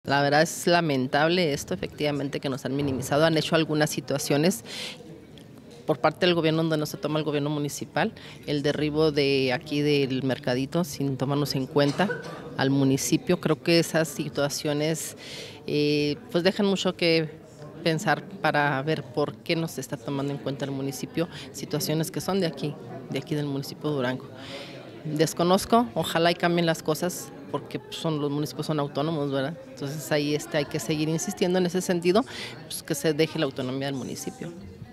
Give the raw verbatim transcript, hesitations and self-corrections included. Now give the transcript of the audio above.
La verdad es lamentable esto, efectivamente, que nos han minimizado. Han hecho algunas situaciones por parte del gobierno donde no se toma el gobierno municipal, el derribo de aquí del mercadito sin tomarnos en cuenta al municipio. Creo que esas situaciones eh, pues dejan mucho que pensar para ver por qué no se está tomando en cuenta el municipio situaciones que son de aquí, de aquí del municipio de Durango. Desconozco, ojalá y cambien las cosas porque pues, son, los municipios son autónomos, ¿verdad? Entonces ahí este, hay que seguir insistiendo en ese sentido, pues, que se deje la autonomía del municipio.